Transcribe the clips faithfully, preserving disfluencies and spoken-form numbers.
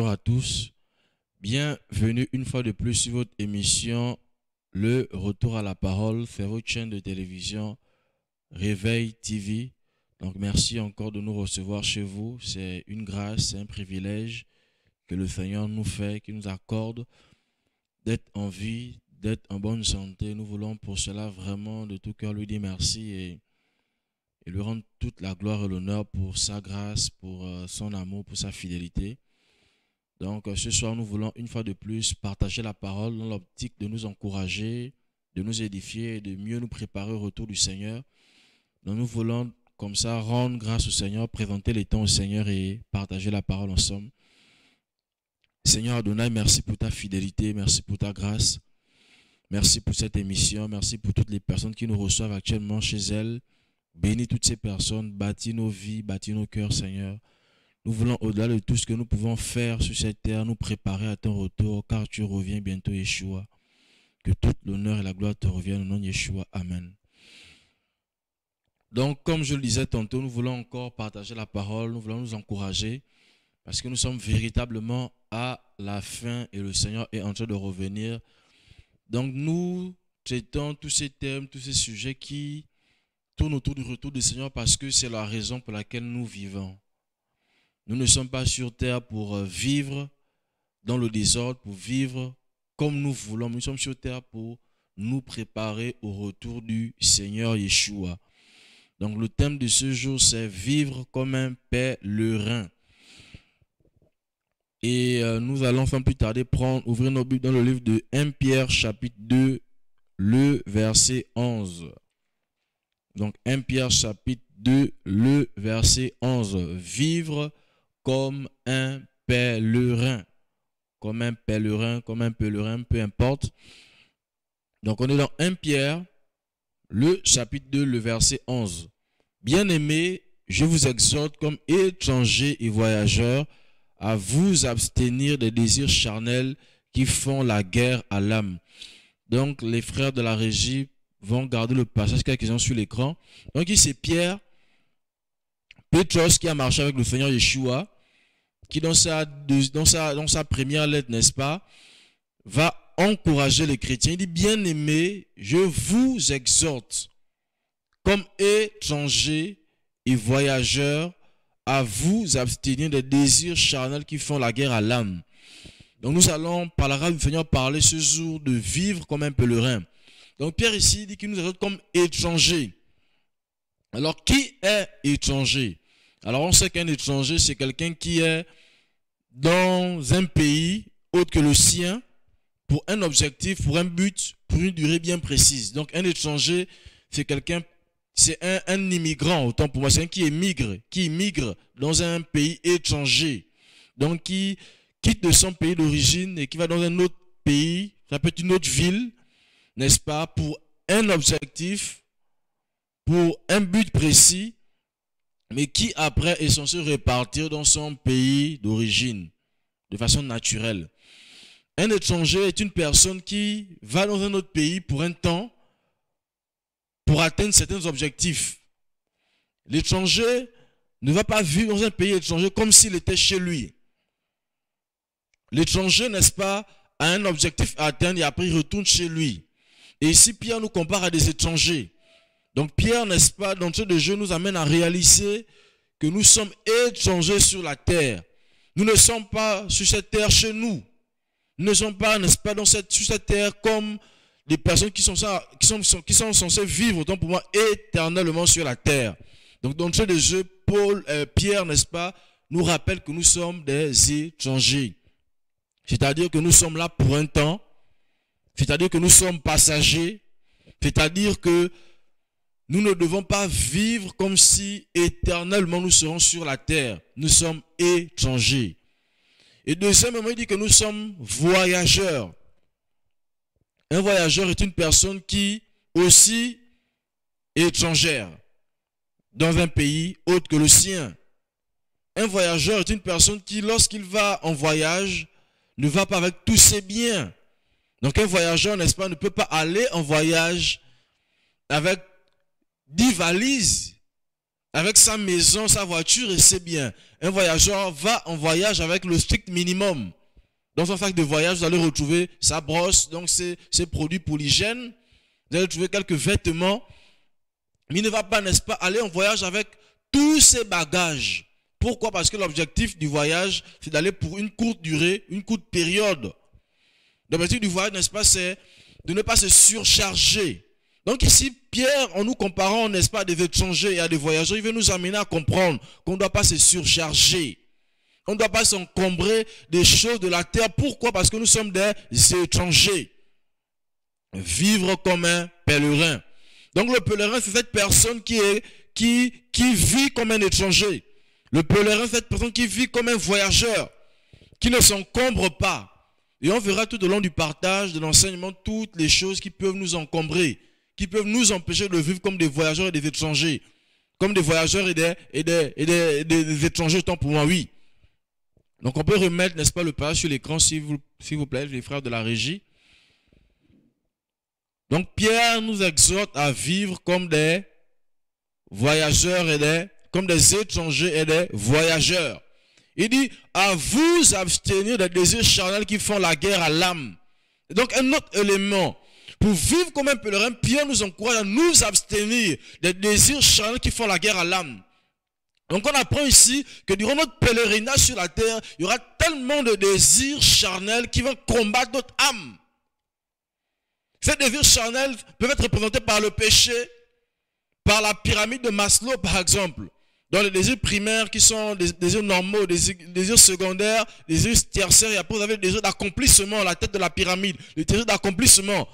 bonjour à tous. Bienvenue une fois de plus sur votre émission Le Retour à la Parole, c'est votre chaîne de télévision Réveil T V. Donc merci encore de nous recevoir chez vous. C'est une grâce, c'est un privilège que le Seigneur nous fait, qu'il nous accorde d'être en vie, d'être en bonne santé. Nous voulons pour cela vraiment de tout cœur lui dire merci et, et lui rendre toute la gloire et l'honneur pour sa grâce, pour euh, son amour, pour sa fidélité. Donc, ce soir, nous voulons une fois de plus partager la parole dans l'optique de nous encourager, de nous édifier et de mieux nous préparer au retour du Seigneur. Donc, nous voulons comme ça rendre grâce au Seigneur, présenter les temps au Seigneur et partager la parole ensemble. Seigneur Adonai, merci pour ta fidélité, merci pour ta grâce. Merci pour cette émission, merci pour toutes les personnes qui nous reçoivent actuellement chez elles. Bénis toutes ces personnes, bâtis nos vies, bâtis nos cœurs, Seigneur. Nous voulons, au-delà de tout ce que nous pouvons faire sur cette terre, nous préparer à ton retour, car tu reviens bientôt, Yeshua. Que toute l'honneur et la gloire te reviennent au nom de Yeshua. Amen. Donc, comme je le disais tantôt, nous voulons encore partager la parole, nous voulons nous encourager, parce que nous sommes véritablement à la fin et le Seigneur est en train de revenir. Donc, nous traitons tous ces thèmes, tous ces sujets qui tournent autour du retour du Seigneur, parce que c'est la raison pour laquelle nous vivons. Nous ne sommes pas sur terre pour vivre dans le désordre, pour vivre comme nous voulons. Nous sommes sur terre pour nous préparer au retour du Seigneur Yeshua. Donc le thème de ce jour, c'est vivre comme un pèlerin. Et euh, nous allons sans plus tarder prendre, ouvrir nos Bibles dans le livre de premier Pierre chapitre deux, le verset onze. Donc premier Pierre chapitre deux, le verset onze. Vivre comme un pèlerin, comme un pèlerin, comme un pèlerin, peu importe. Donc on est dans premier Pierre, le chapitre deux, le verset onze. Bien-aimés, je vous exhorte comme étrangers et voyageurs à vous abstenir des désirs charnels qui font la guerre à l'âme. Donc les frères de la régie vont garder le passage qu'ils ont sur l'écran. Donc ici c'est Pierre, Pétros qui a marché avec le Seigneur Yeshua, qui dans sa, dans, sa, dans sa première lettre, n'est-ce pas, va encourager les chrétiens. Il dit, bien-aimés, je vous exhorte, comme étrangers et voyageurs, à vous abstenir des désirs charnels qui font la guerre à l'âme. Donc nous allons, par la grâce du Seigneur, parler ce jour de vivre comme un pèlerin. Donc Pierre ici dit qu'il nous exhorte comme étrangers. Alors qui est étranger? Alors on sait qu'un étranger, c'est quelqu'un qui est dans un pays autre que le sien pour un objectif, pour un but, pour une durée bien précise. Donc un étranger, c'est quelqu'un, c'est un, un immigrant, autant pour moi, c'est un qui émigre, qui immigre dans un pays étranger. Donc qui quitte de son pays d'origine et qui va dans un autre pays, ça peut être une autre ville, n'est-ce pas, pour un objectif, pour un but précis, mais qui après est censé repartir dans son pays d'origine, de façon naturelle. Un étranger est une personne qui va dans un autre pays pour un temps, pour atteindre certains objectifs. L'étranger ne va pas vivre dans un pays étranger comme s'il était chez lui. L'étranger, n'est-ce pas, a un objectif à atteindre et après il retourne chez lui. Et ici, Pierre nous compare à des étrangers. Donc Pierre, n'est-ce pas, d'entrée de jeu, nous amène à réaliser que nous sommes étrangers sur la terre. Nous ne sommes pas sur cette terre chez nous. Nous ne sommes pas, n'est-ce pas, dans cette, sur cette terre comme des personnes qui sont, qui sont, qui sont censées vivre, autant pour moi, éternellement sur la terre. Donc d'entrée de jeu, Paul, euh, Pierre, n'est-ce pas, nous rappelle que nous sommes des étrangers. C'est-à-dire que nous sommes là pour un temps. C'est-à-dire que nous sommes passagers. C'est-à-dire que nous ne devons pas vivre comme si éternellement nous serons sur la terre. Nous sommes étrangers. Et deuxièmement, il dit que nous sommes voyageurs. Un voyageur est une personne qui aussi est étrangère dans un pays autre que le sien. Un voyageur est une personne qui, lorsqu'il va en voyage, ne va pas avec tous ses biens. Donc un voyageur, n'est-ce pas, ne peut pas aller en voyage avec dix valises avec sa maison, sa voiture, et c'est bien. Un voyageur va en voyage avec le strict minimum. Dans son sac de voyage, vous allez retrouver sa brosse, donc ses, ses produits pour l'hygiène. Vous allez trouver quelques vêtements. Mais il ne va pas, n'est-ce pas, aller en voyage avec tous ses bagages. Pourquoi? Parce que l'objectif du voyage, c'est d'aller pour une courte durée, une courte période. L'objectif du voyage, n'est-ce pas, c'est de ne pas se surcharger. Donc ici, Pierre, en nous comparant, n'est-ce pas, à des étrangers et à des voyageurs, il veut nous amener à comprendre qu'on ne doit pas se surcharger. On ne doit pas s'encombrer des choses de la terre. Pourquoi? Parce que nous sommes des étrangers. Vivre comme un pèlerin. Donc le pèlerin, c'est cette personne qui, est, qui, qui vit comme un étranger. Le pèlerin, c'est cette personne qui vit comme un voyageur, qui ne s'encombre pas. Et on verra tout au long du partage, de l'enseignement, toutes les choses qui peuvent nous encombrer, qui peuvent nous empêcher de vivre comme des voyageurs et des étrangers. Comme des voyageurs et des, et des, et des, des, des étrangers, tant pour moi, oui. Donc on peut remettre, n'est-ce pas, le page sur l'écran, s'il vous, s'il vous plaît, les frères de la régie. Donc Pierre nous exhorte à vivre comme des voyageurs et des, comme des étrangers et des voyageurs. Il dit, à vous abstenir des désirs charnels qui font la guerre à l'âme. Donc un autre élément, pour vivre comme un pèlerin, Pierre nous encourage à nous abstenir des désirs charnels qui font la guerre à l'âme. Donc on apprend ici que durant notre pèlerinage sur la terre, il y aura tellement de désirs charnels qui vont combattre notre âme. Ces désirs charnels peuvent être représentés par le péché, par la pyramide de Maslow par exemple. Dans les désirs primaires qui sont des désirs normaux, des désirs secondaires, des désirs tertiaires, et après vous avez les désirs d'accomplissement, la tête de la pyramide, les désirs d'accomplissement,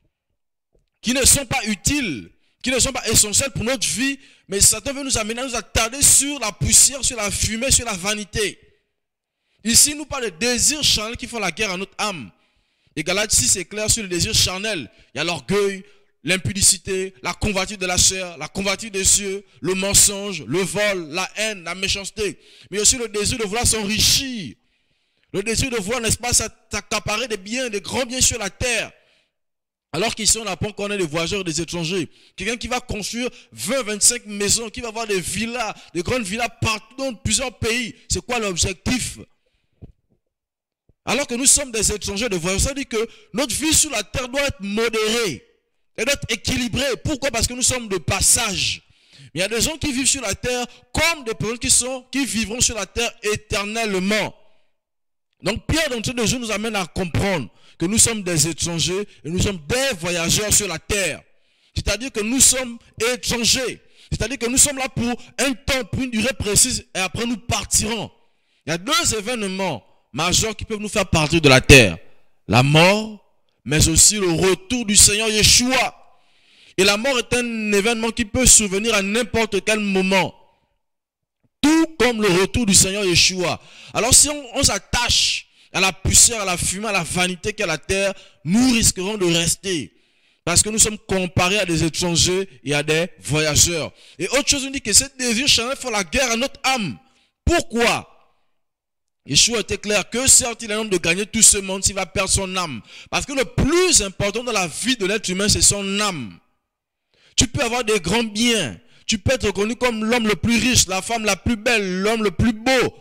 qui ne sont pas utiles, qui ne sont pas essentiels pour notre vie, mais Satan veut nous amener à nous attarder sur la poussière, sur la fumée, sur la vanité. Ici, il nous parle de désirs charnels qui font la guerre à notre âme. Et Galates six, c'est clair sur les désirs charnels. Il y a l'orgueil, l'impudicité, la convoitise de la chair, la convoitise des cieux, le mensonge, le vol, la haine, la méchanceté. Mais aussi le désir de vouloir s'enrichir. Le désir de vouloir, n'est-ce pas, s'accaparer des biens, des grands biens sur la terre. Alors qu'ici, on apprend qu'on est des voyageurs et des étrangers. Quelqu'un qui va construire vingt, vingt-cinq maisons, qui va avoir des villas, des grandes villas partout dans plusieurs pays. C'est quoi l'objectif? Alors que nous sommes des étrangers, des voyageurs, ça dit que notre vie sur la terre doit être modérée. Elle doit être équilibrée. Pourquoi? Parce que nous sommes de passage. Il y a des gens qui vivent sur la terre comme des personnes qui, sont, qui vivront sur la terre éternellement. Donc Pierre, dans ce jeu, nous amène à comprendre que nous sommes des étrangers et nous sommes des voyageurs sur la terre. C'est-à-dire que nous sommes étrangers. C'est-à-dire que nous sommes là pour un temps, pour une durée précise, et après nous partirons. Il y a deux événements majeurs qui peuvent nous faire partir de la terre. La mort, mais aussi le retour du Seigneur Yeshua. Et la mort est un événement qui peut survenir à n'importe quel moment. Tout comme le retour du Seigneur Yeshua. Alors si on, on s'attache à la poussière, à la fumée, à la vanité qu'est la terre, nous risquerons de rester. Parce que nous sommes comparés à des étrangers et à des voyageurs. Et autre chose, on dit que ces désirs charnels font la guerre à notre âme. Pourquoi? Yeshua était clair que certes il a l'homme de gagner tout ce monde s'il va perdre son âme. Parce que le plus important dans la vie de l'être humain, c'est son âme. Tu peux avoir des grands biens. Tu peux être reconnu comme l'homme le plus riche, la femme la plus belle, l'homme le plus beau.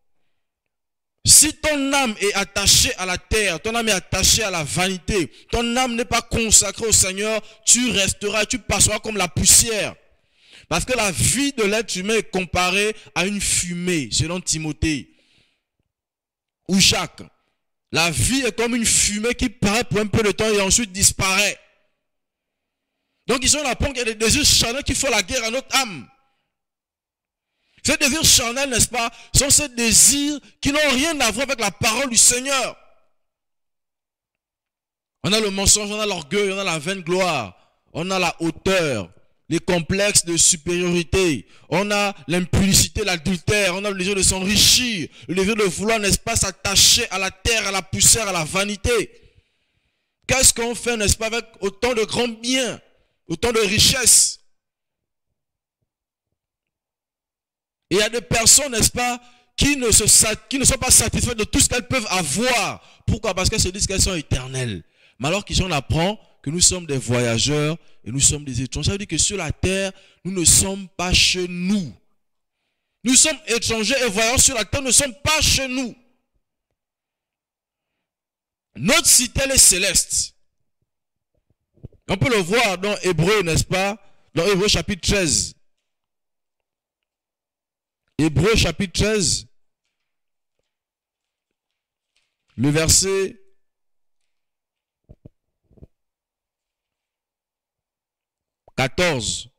Si ton âme est attachée à la terre, ton âme est attachée à la vanité, ton âme n'est pas consacrée au Seigneur, tu resteras, tu passeras comme la poussière. Parce que la vie de l'être humain est comparée à une fumée, selon Timothée. Ou Jacques, la vie est comme une fumée qui paraît pour un peu de temps et ensuite disparaît. Donc ici on apprend qu'il y a des désirs charnels qui font la guerre à notre âme. Ces désirs charnels, n'est-ce pas, sont ces désirs qui n'ont rien à voir avec la parole du Seigneur. On a le mensonge, on a l'orgueil, on a la vaine gloire, on a la hauteur, les complexes de supériorité, on a l'impudicité, l'adultère, on a le désir de s'enrichir, le désir de vouloir, n'est-ce pas, s'attacher à la terre, à la poussière, à la vanité. Qu'est-ce qu'on fait, n'est-ce pas, avec autant de grands biens, autant de richesses? Et il y a des personnes, n'est-ce pas, qui ne, se, qui ne sont pas satisfaites de tout ce qu'elles peuvent avoir. Pourquoi? Parce qu'elles se disent qu'elles sont éternelles. Mais alors qu'ici on apprend que nous sommes des voyageurs et nous sommes des étrangers. Ça veut dire que sur la terre, nous ne sommes pas chez nous. Nous sommes étrangers et voyageurs sur la terre, nous ne sommes pas chez nous. Notre cité, elle est céleste. On peut le voir dans Hébreu, n'est-ce pas? Dans Hébreu chapitre treize. Hébreu chapitre treize. Le verset quatorze.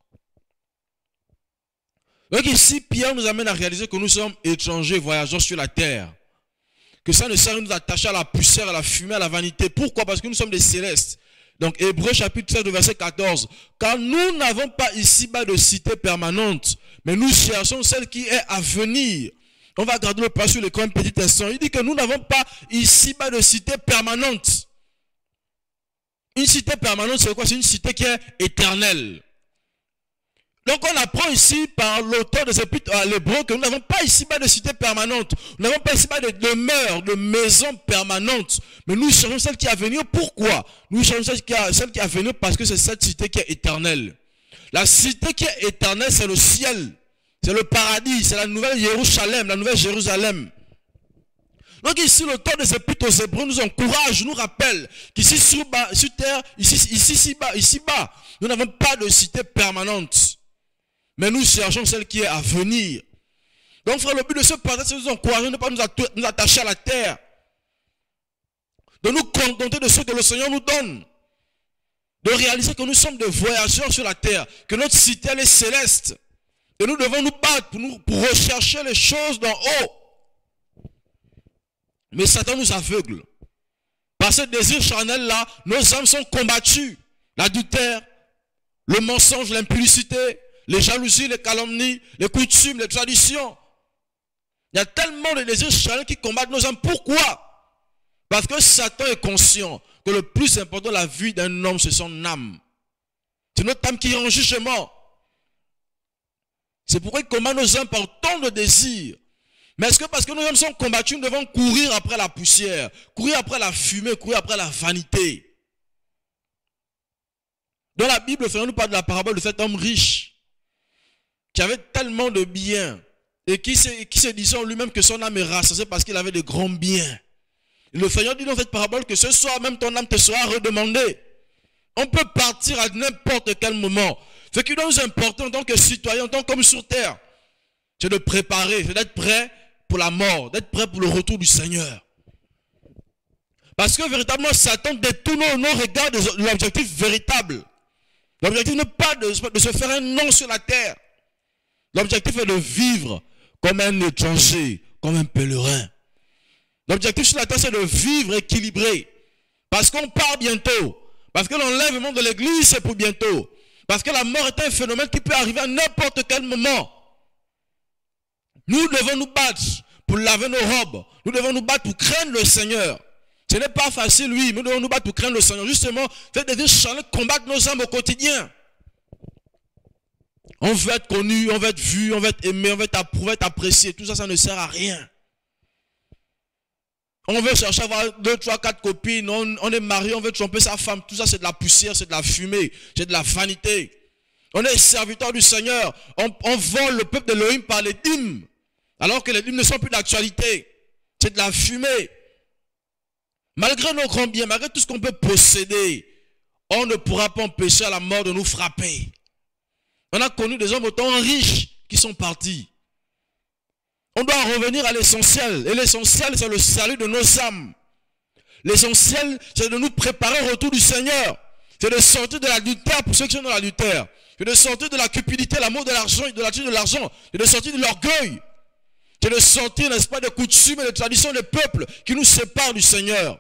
Donc ici, Pierre nous amène à réaliser que nous sommes étrangers, voyageurs sur la terre. Que ça ne sert à nous attacher à la poussière, à la fumée, à la vanité. Pourquoi? Parce que nous sommes des célestes. Donc Hébreu chapitre treize, verset quatorze. Car nous n'avons pas ici-bas de cité permanente, mais nous cherchons celle qui est à venir. On va garder le pas sur l'écran un petit instant. Il dit que nous n'avons pas ici-bas de cité permanente. Une cité permanente, c'est quoi? C'est une cité qui est éternelle. Donc on apprend ici par l'auteur des épîtres à l'hébreu que nous n'avons pas ici-bas de cité permanente. Nous n'avons pas ici-bas de demeure, de maison permanente. Mais nous cherchons celle qui est à venir. Pourquoi? Nous cherchons celle qui est, celle qui est à venir parce que c'est cette cité qui est éternelle. La cité qui est éternelle, c'est le ciel. C'est le paradis. C'est la nouvelle Jérusalem, la nouvelle Jérusalem. Donc ici, l'auteur des épîtres aux Hébreux nous encourage, nous rappelle qu'ici sur, bas, sur terre, ici, ici, ici, bas, ici bas, nous n'avons pas de cité permanente. Mais nous cherchons celle qui est à venir. Donc frère, le but de ce passage, c'est de nous encourager, de ne pas nous attacher à la terre. De nous contenter de ce que le Seigneur nous donne. De réaliser que nous sommes des voyageurs sur la terre. Que notre cité, elle est céleste. Et nous devons nous battre pour, nous, pour rechercher les choses d'en haut. Mais Satan nous aveugle. Par ce désir charnel-là, nos âmes sont combattues. L'adultère, le mensonge, l'impudicité, les jalousies, les calomnies, les coutumes, les traditions. Il y a tellement de désirs charnels qui combattent nos âmes. Pourquoi? Parce que Satan est conscient que le plus important de la vie d'un homme, c'est son âme. C'est notre âme qui est en jugement. C'est pourquoi il combat nos âmes par tant de désirs. Mais est-ce que parce que nos âmes sont combattues, nous devons courir après la poussière, courir après la fumée, courir après la vanité? Dans la Bible, le Seigneur nous parle de la parabole de cet homme riche qui avait tellement de biens et qui se, qui se disait en lui-même que son âme est rassasiée parce qu'il avait de grands biens. Et le Seigneur dit dans cette parabole que ce soir même ton âme te sera redemandée. On peut partir à n'importe quel moment. Ce qui doit nous importer en tant que citoyens, en tant qu'hommes sur terre, c'est de préparer, c'est d'être prêt pour la mort, d'être prêt pour le retour du Seigneur. Parce que véritablement, Satan détourne nos regards de l'objectif véritable. L'objectif n'est pas de, de se faire un nom sur la terre. L'objectif est de vivre comme un étranger, comme un pèlerin. L'objectif sur la terre, c'est de vivre équilibré. Parce qu'on part bientôt. Parce que l'enlèvement de l'église, c'est pour bientôt. Parce que la mort est un phénomène qui peut arriver à n'importe quel moment. Nous devons nous battre pour laver nos robes. Nous devons nous battre pour craindre le Seigneur. Ce n'est pas facile, oui, mais nous devons nous battre pour craindre le Seigneur. Justement, faire des charnels combattre nos âmes au quotidien. On veut être connu, on veut être vu, on veut être aimé, on veut être approuvé, être apprécié. Tout ça, ça ne sert à rien. On veut chercher à avoir deux, trois, quatre copines, on, on est marié, on veut tromper sa femme. Tout ça, c'est de la poussière, c'est de la fumée, c'est de la vanité. On est serviteur du Seigneur. On, on vole le peuple d'Élohim par les dîmes. Alors que les dîmes ne sont plus d'actualité. C'est de la fumée. Malgré nos grands biens, malgré tout ce qu'on peut posséder, on ne pourra pas empêcher à la mort de nous frapper. On a connu des hommes autant riches qui sont partis. On doit revenir à l'essentiel. Et l'essentiel, c'est le salut de nos âmes. L'essentiel, c'est de nous préparer au retour du Seigneur. C'est de sortir de l'adultère pour ceux qui sont dans l'adultère. C'est de sortir de la cupidité, l'amour de l'argent, de l'attitude de l'argent. C'est de sortir de l'orgueil. C'est de sortir, n'est-ce pas, des coutumes et des traditions des peuples qui nous séparent du Seigneur.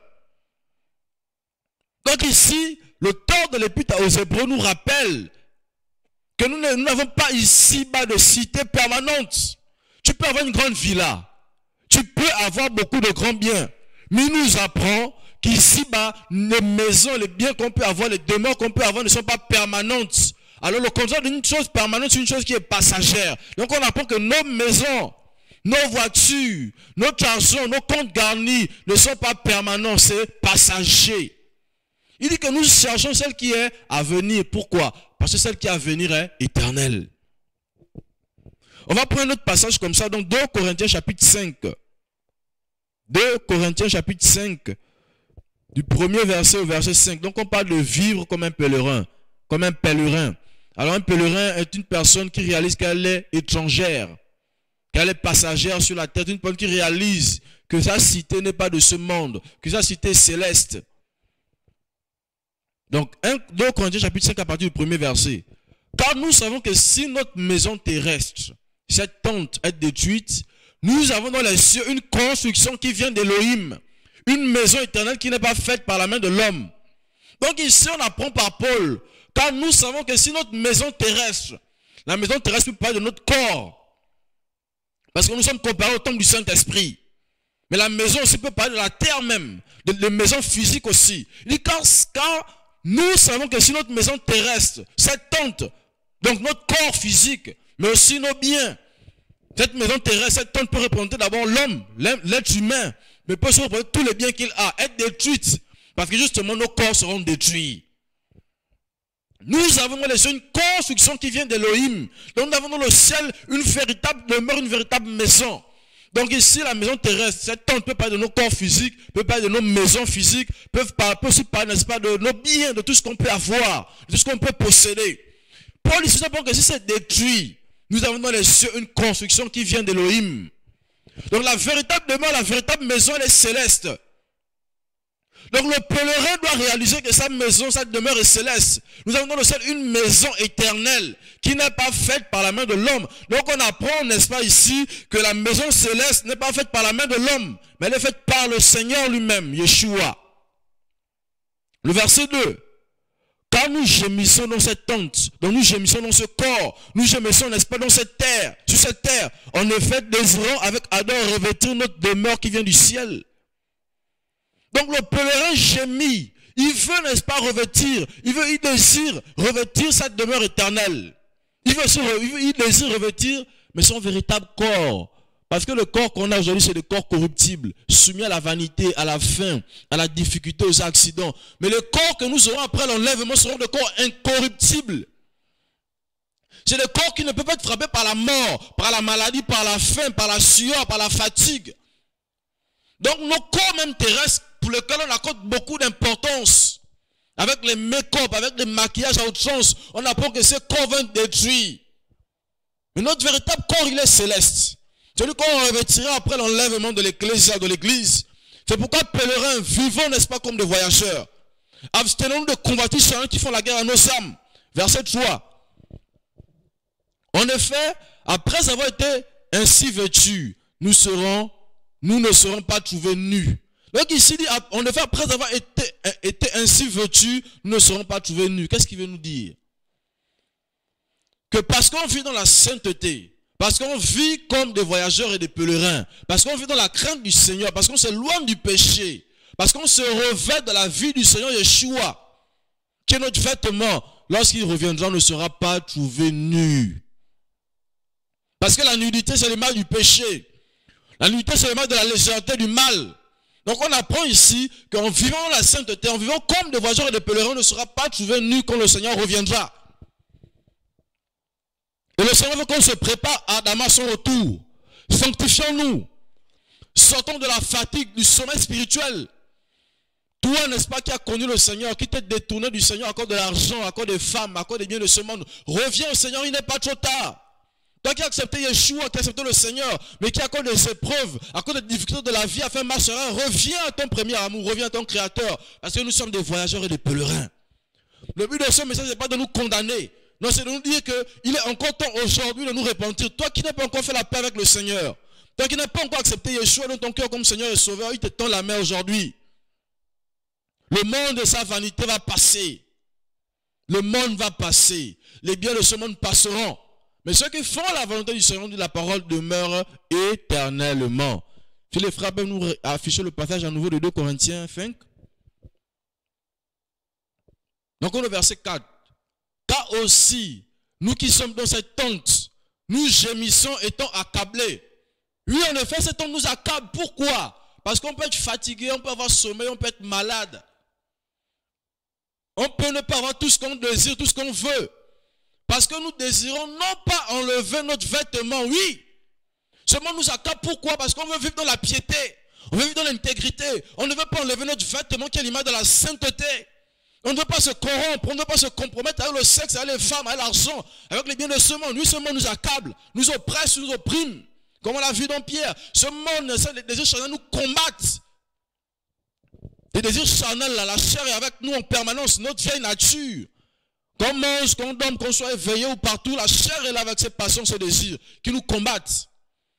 Donc ici, l'auteur de l'épître aux Hébreux nous rappelle que nous n'avons pas ici-bas de cité permanente. Tu peux avoir une grande villa. Tu peux avoir beaucoup de grands biens. Mais il nous apprend qu'ici-bas, les maisons, les biens qu'on peut avoir, les demeures qu'on peut avoir ne sont pas permanentes. Alors le contraire d'une chose permanente, c'est une chose qui est passagère. Donc on apprend que nos maisons, nos voitures, notre argent, nos comptes garnis ne sont pas permanents, c'est passager. Il dit que nous cherchons celle qui est à venir. Pourquoi? Parce que celle qui est à venir est éternelle. On va prendre notre passage comme ça, donc deux Corinthiens chapitre cinq. deux Corinthiens chapitre cinq, du premier verset au verset cinq. Donc on parle de vivre comme un pèlerin, comme un pèlerin. Alors un pèlerin est une personne qui réalise qu'elle est étrangère, qu'elle est passagère sur la terre, une personne qui réalise que sa cité n'est pas de ce monde, que sa cité est céleste. Donc deux Corinthiens chapitre cinq à partir du premier verset. Car nous savons que si notre maison terrestre, cette tente est détruite, nous avons dans les cieux une construction qui vient d'Élohim, une maison éternelle qui n'est pas faite par la main de l'homme. Donc ici on apprend par Paul, car nous savons que si notre maison terrestre, la maison terrestre peut parler de notre corps, parce que nous sommes comparés au temple du Saint-Esprit, mais la maison aussi peut parler de la terre même, de, de maison physique aussi. Il dit car, car nous savons que si notre maison terrestre, cette tente, donc notre corps physique, mais aussi nos biens, cette maison terrestre, cette tente peut représenter d'abord l'homme, l'être humain, mais peut aussi représenter tous les biens qu'il a, être détruite, parce que justement nos corps seront détruits. Nous avons dans les cieux une construction qui vient d'Élohim. Donc nous avons dans le ciel une véritable demeure, une véritable maison. Donc ici, la maison terrestre, cette tente peut parler de nos corps physiques, peut parler de nos maisons physiques, peut, peut aussi parler, n'est-ce pas, de nos biens, de tout ce qu'on peut avoir, de tout ce qu'on peut posséder. Paul ici, c'est que si c'est détruit, nous avons dans les cieux une construction qui vient d'Élohim. Donc la véritable demeure, la véritable maison, elle est céleste. Donc le pèlerin doit réaliser que sa maison, sa demeure est céleste. Nous avons dans le ciel une maison éternelle qui n'est pas faite par la main de l'homme. Donc on apprend, n'est-ce pas ici, que la maison céleste n'est pas faite par la main de l'homme, mais elle est faite par le Seigneur lui-même, Yeshua. Le verset deux. Car nous gémissons dans cette tente, donc nous gémissons dans ce corps, nous gémissons, n'est-ce pas, dans cette terre, sur cette terre. En effet, désirons avec ardeur revêtir notre demeure qui vient du ciel. Donc le pèlerin gémit, il veut, n'est-ce pas, revêtir, il veut, il désire revêtir cette demeure éternelle. Il veut, il, veut, il désire revêtir, mais son véritable corps. Parce que le corps qu'on a aujourd'hui, c'est le corps corruptible, soumis à la vanité, à la faim, à la difficulté, aux accidents. Mais le corps que nous aurons après l'enlèvement seront des corps incorruptibles. C'est le corps qui ne peut pas être frappé par la mort, par la maladie, par la faim, par la sueur, par la fatigue. Donc nos corps même terrestres, pour lesquels on accorde beaucoup d'importance, avec les make-up, avec les maquillages à outrance, on apprend que ces corps vont être détruits. Mais notre véritable corps, il est céleste. Celui qu'on revêtira après l'enlèvement de l'Ecclésia, de l'Église. C'est pourquoi, pèlerins, vivons, n'est-ce pas, comme des voyageurs. Abstenons-nous de combattre ceux qui font la guerre à nos âmes. Verset trois. En effet, après avoir été ainsi vêtus, nous serons, nous ne serons pas trouvés nus. Donc ici, dit, en effet, après avoir été, été ainsi vêtus, nous ne serons pas trouvés nus. Qu'est-ce qu'il veut nous dire? Que parce qu'on vit dans la sainteté, parce qu'on vit comme des voyageurs et des pèlerins, parce qu'on vit dans la crainte du Seigneur, parce qu'on s'éloigne du péché, parce qu'on se revêt de la vie du Seigneur Yeshua, qui est notre vêtement, lorsqu'il reviendra, on ne sera pas trouvé nu. Parce que la nudité, c'est le mal du péché. La nudité, c'est le mal de la légèreté du mal. Donc on apprend ici qu'en vivant dans la sainteté, en vivant comme des voyageurs et des pèlerins, on ne sera pas trouvé nu quand le Seigneur reviendra. Et le Seigneur veut qu'on se prépare à Adama son retour. Sanctifions-nous. Sortons de la fatigue, du sommeil spirituel. Toi, n'est-ce pas, qui as connu le Seigneur, qui t'es détourné du Seigneur à cause de l'argent, à cause des femmes, à cause des biens de ce monde. Reviens au Seigneur, il n'est pas trop tard. Toi qui as accepté Yeshua, qui as accepté le Seigneur, mais qui a cause des épreuves, à cause des difficultés de la vie, a fait marche serein, reviens à ton premier amour, reviens à ton Créateur. Parce que nous sommes des voyageurs et des pèlerins. Le but de ce message n'est pas de nous condamner. Non, c'est de nous dire qu'il est encore temps aujourd'hui de nous repentir. Toi qui n'as pas encore fait la paix avec le Seigneur, toi qui n'as pas encore accepté Yeshua dans ton cœur comme Seigneur et Sauveur, il te tend la main aujourd'hui. Le monde de sa vanité va passer. Le monde va passer. Les biens de ce monde passeront. Mais ceux qui font la volonté du Seigneur, dit la parole demeure éternellement. Si les frères peuvent nous afficher le passage à nouveau de deux Corinthiens cinq. Donc on est au verset quatre. Car aussi, nous qui sommes dans cette tente, nous gémissons étant accablés. Oui, en effet, cette tente nous accable. Pourquoi? Parce qu'on peut être fatigué, on peut avoir sommeil, on peut être malade. On peut ne pas avoir tout ce qu'on désire, tout ce qu'on veut. Parce que nous désirons non pas enlever notre vêtement, oui. Ce monde nous accable. Pourquoi? Parce qu'on veut vivre dans la piété. On veut vivre dans l'intégrité. On ne veut pas enlever notre vêtement qui est l'image de la sainteté. On ne veut pas se corrompre. On ne veut pas se compromettre avec le sexe, avec les femmes, avec l'argent, avec les biens de ce monde. Oui, ce monde nous accable, nous oppresse, nous opprime. Comme on l'a vu dans Pierre. Ce monde, les désirs charnels nous combattent. Les désirs charnels, la chair est avec nous en permanence. Notre vieille nature. Qu'on mange, qu'on dorme, qu'on soit éveillé ou partout, la chair est là avec ses passions, ses désirs qui nous combattent.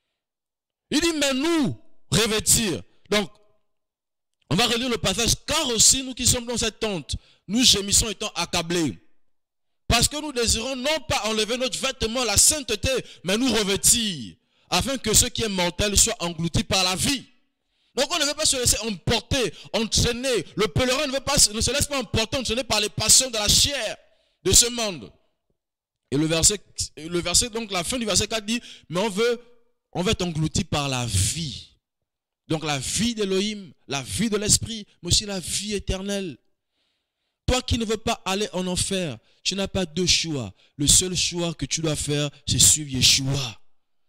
Il dit, mais nous, revêtir. Donc, on va relire le passage. Car aussi, nous qui sommes dans cette tente, nous gémissons étant accablés. Parce que nous désirons non pas enlever notre vêtement, la sainteté, mais nous revêtir. Afin que ce qui est mortel soit englouti par la vie. Donc on ne veut pas se laisser emporter, entraîner. Le pèlerin ne, veut pas, ne se laisse pas emporter, entraîner par les passions de la chair de ce monde. Et le verset, le verset, donc la fin du verset quatre dit, mais on veut, on veut être englouti par la vie. Donc la vie d'Élohim, la vie de l'esprit, mais aussi la vie éternelle. Toi qui ne veux pas aller en enfer, tu n'as pas deux choix. Le seul choix que tu dois faire, c'est suivre Yeshua.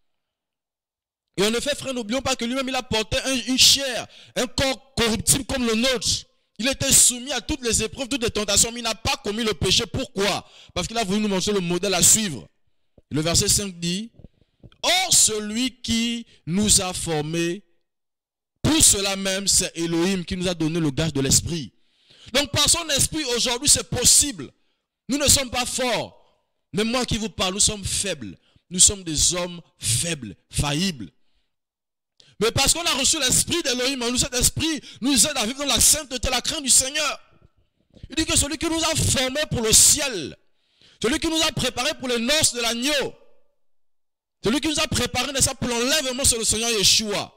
Et en effet, frère, n'oublions pas que lui-même, il a porté un, une chair, un corps corruptible comme le nôtre. Il était soumis à toutes les épreuves, toutes les tentations, mais il n'a pas commis le péché. Pourquoi? Parce qu'il a voulu nous montrer le modèle à suivre. Le verset cinq dit, « Or, celui qui nous a formés, pour cela même, c'est Elohim qui nous a donné le gage de l'esprit. » Donc, par son esprit, aujourd'hui, c'est possible. Nous ne sommes pas forts. Mais moi qui vous parle, nous sommes faibles. Nous sommes des hommes faibles, faillibles. Mais parce qu'on a reçu l'esprit d'Elohim, en nous, cet esprit nous aide à vivre dans la sainteté, la crainte du Seigneur. Il dit que celui qui nous a formés pour le ciel, celui qui nous a préparés pour les noces de l'agneau, celui qui nous a préparés pour l'enlèvement sur le Seigneur Yeshua.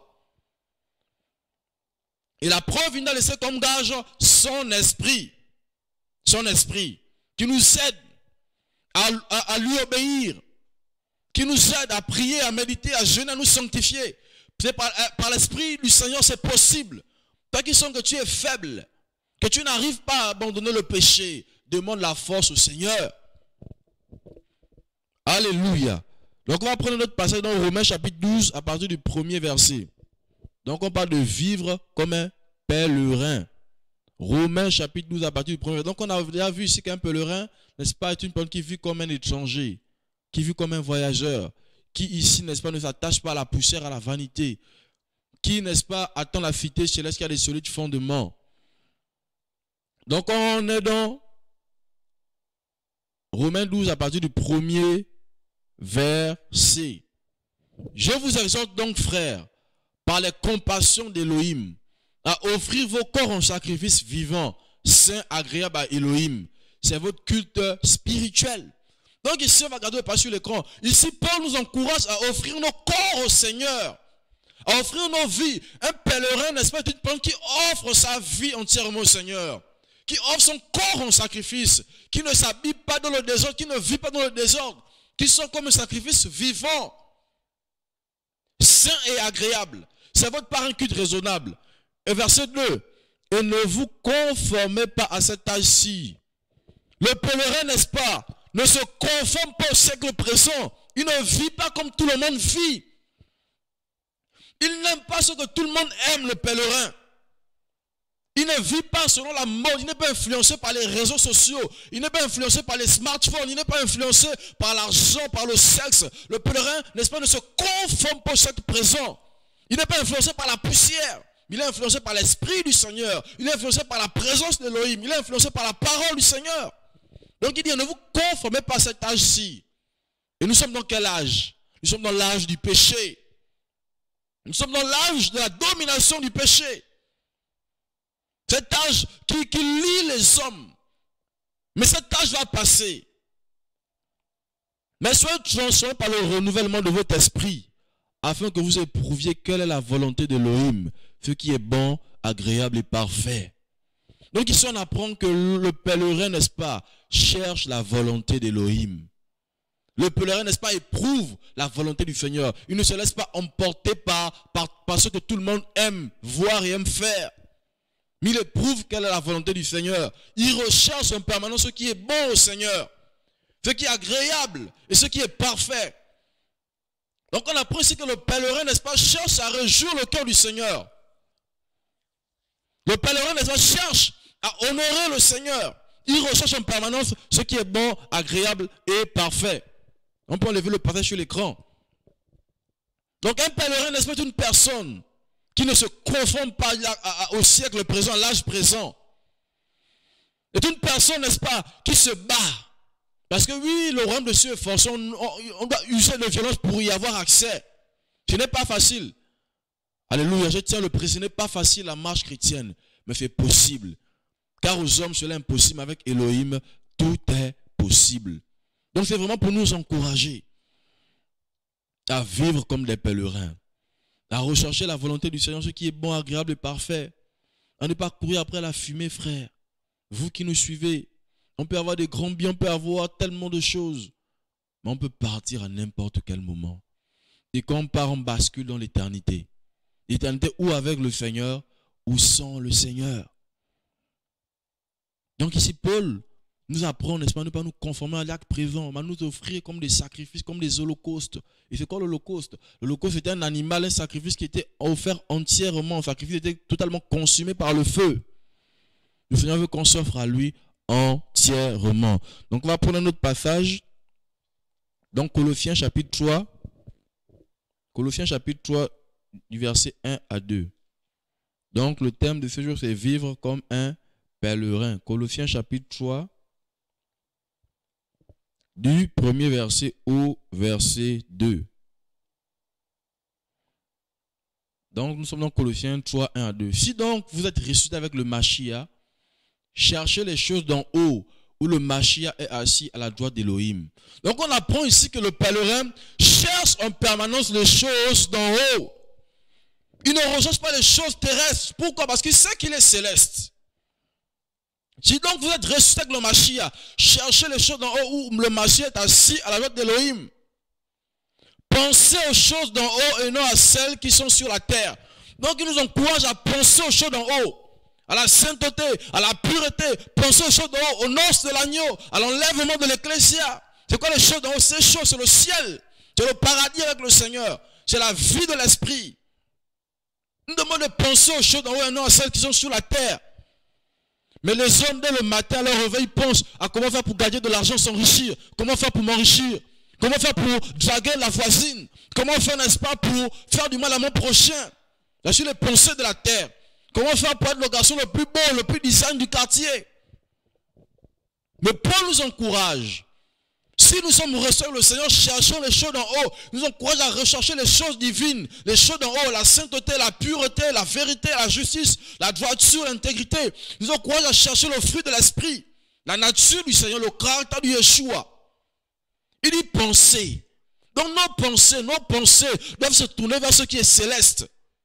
Et la preuve, il a laissé comme gage son esprit, son esprit, qui nous aide à, à, à lui obéir, qui nous aide à prier, à méditer, à jeûner, à nous sanctifier. Par, par l'esprit du Seigneur, c'est possible. Toi qui sens que tu es faible, que tu n'arrives pas à abandonner le péché, demande la force au Seigneur. Alléluia. Donc on va prendre notre passage dans Romains chapitre douze à partir du premier verset. Donc on parle de vivre comme un pèlerin. Romains chapitre douze à partir du premier verset. Donc on a déjà vu ici qu'un pèlerin, n'est-ce pas, est une personne qui vit comme un étranger, qui vit comme un voyageur, qui ici, n'est-ce pas, ne s'attache pas à la poussière, à la vanité, qui, n'est-ce pas, attend la cité céleste qui a des solides fondements. Donc on est dans Romains douze à partir du premier verset. Je vous exhorte donc, frères, par les compassions d'Élohim, à offrir vos corps en sacrifice vivant, saint, agréable à Élohim. C'est votre culte spirituel. Donc ici, on va regarder pas sur l'écran. Ici, Paul nous encourage à offrir nos corps au Seigneur, à offrir nos vies. Un pèlerin, n'est-ce pas, est une personne qui offre sa vie entièrement au Seigneur, qui offre son corps en sacrifice, qui ne s'habille pas dans le désordre, qui ne vit pas dans le désordre, qui sont comme un sacrifice vivant, saint et agréable. C'est votre part un culte raisonnable. Et verset deux, et ne vous conformez pas à cet âge-ci. Le pèlerin, n'est-ce pas, ne se conforme pas au siècle présent. Il ne vit pas comme tout le monde vit. Il n'aime pas ce que tout le monde aime, le pèlerin. Il ne vit pas selon la mode. Il n'est pas influencé par les réseaux sociaux. Il n'est pas influencé par les smartphones. Il n'est pas influencé par l'argent, par le sexe. Le pèlerin, n'est-ce pas, ne se conforme pas au siècle présent. Il n'est pas influencé par la poussière. Il est influencé par l'esprit du Seigneur. Il est influencé par la présence d'Élohim. Il est influencé par la parole du Seigneur. Donc il dit, ne vous conformez pas à cet âge-ci. Et nous sommes dans quel âge? Nous sommes dans l'âge du péché. Nous sommes dans l'âge de la domination du péché. Cet âge qui, qui lie les hommes. Mais cet âge va passer. Mais soyez transformés par le renouvellement de votre esprit, afin que vous éprouviez quelle est la volonté d'Élohim, ce qui est bon, agréable et parfait. Donc ici on apprend que le pèlerin, n'est-ce pas, cherche la volonté d'Élohim. Le pèlerin, n'est-ce pas, éprouve la volonté du Seigneur. Il ne se laisse pas emporter par, par, par ce que tout le monde aime voir et aime faire. Mais il éprouve quelle est la volonté du Seigneur. Il recherche en permanence ce qui est bon au Seigneur, ce qui est agréable et ce qui est parfait. Donc on apprend ici que le pèlerin, n'est-ce pas, cherche à réjouir le cœur du Seigneur. Le pèlerin, n'est-ce pas, cherche à honorer le Seigneur. Il recherche en permanence ce qui est bon, agréable et parfait. On peut enlever le passage sur l'écran. Donc un pèlerin, n'est-ce pas, est une personne qui ne se conforme pas au siècle présent, à l'âge présent. C'est une personne, n'est-ce pas, qui se bat. Parce que oui, le royaume de Dieu est forcé, on, on, on doit user de violence pour y avoir accès. Ce n'est pas facile. Alléluia, je tiens le préciser, ce n'est pas facile la marche chrétienne, mais c'est possible. Car aux hommes, cela est impossible, mais avec Elohim, tout est possible. Donc c'est vraiment pour nous encourager à vivre comme des pèlerins, à rechercher la volonté du Seigneur, ce qui est bon, agréable et parfait, à ne pas courir après la fumée, frère. Vous qui nous suivez, on peut avoir des grands biens, on peut avoir tellement de choses, mais on peut partir à n'importe quel moment. Et quand on part, on bascule dans l'éternité. L'éternité ou avec le Seigneur, ou sans le Seigneur. Donc ici, Paul nous apprend, n'est-ce pas, ne pas nous conformer à l'acte présent, mais nous offrir comme des sacrifices, comme des holocaustes. Et c'est quoi l'holocauste? L'holocauste était un animal, un sacrifice qui était offert entièrement, un sacrifice qui était totalement consumé par le feu. Le Seigneur veut qu'on s'offre à lui entièrement. Donc on va prendre un autre passage. Donc Colossiens chapitre trois. Colossiens chapitre trois, du verset un à deux. Donc le thème de ce jour, c'est vivre comme un pèlerin. Colossiens chapitre trois, du premier verset au verset deux. Donc nous sommes dans Colossiens trois, un à deux. Si donc vous êtes ressuscité avec le Mashiach, cherchez les choses d'en haut, où le Mashiach est assis à la droite d'Élohim. Donc on apprend ici que le pèlerin cherche en permanence les choses d'en haut. Il ne recherche pas les choses terrestres. Pourquoi? Parce qu'il sait qu'il est céleste. Si donc vous êtes ressuscité avec le Mashiach, cherchez les choses d'en haut où le Mashiach est assis à la droite d'Élohim. Pensez aux choses d'en haut et non à celles qui sont sur la terre. Donc il nous encourage à penser aux choses d'en haut, à la sainteté, à la pureté. Pensez aux choses d'en haut, aux noces de l'agneau, à l'enlèvement de l'ecclésia. C'est quoi les choses d'en haut? Ces choses, c'est le ciel, c'est le paradis avec le Seigneur, c'est la vie de l'esprit. Nous demandons de penser aux choses d'en haut et non à celles qui sont sur la terre. Mais les hommes, dès le matin, à leur réveil, pensent à comment faire pour gagner de l'argent, s'enrichir, comment faire pour m'enrichir, comment faire pour draguer la voisine, comment faire, n'est-ce pas, pour faire du mal à mon prochain. Là, sur les pensées de la terre. Comment faire pour être le garçon le plus beau, le plus design du quartier. Mais Paul nous encourage. Si nous sommes restés avec le Seigneur, cherchons les choses d'en haut. Nous encourage à rechercher les choses divines, les choses d'en haut, la sainteté, la pureté, la vérité, la justice, la droiture, l'intégrité. Nous encourage à chercher le fruit de l'esprit, la nature du Seigneur, le caractère du Yeshua. Il dit penser. Donc nos pensées, nos pensées doivent se tourner vers ce qui est céleste.